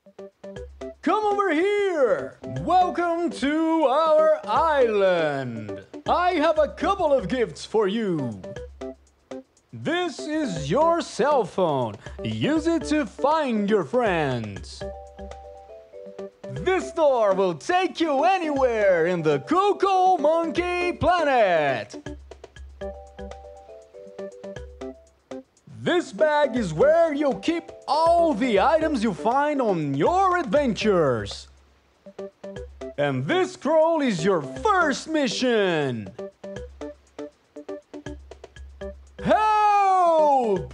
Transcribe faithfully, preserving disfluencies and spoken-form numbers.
Come over here! Welcome to our island! I have a couple of gifts for you. This is your cell phone. Use it to find your friends. This door will take you anywhere in the Kukoo Monkey planet. This bag is where you'll keep all the items you find on your adventures. And this scroll is your first mission. Help!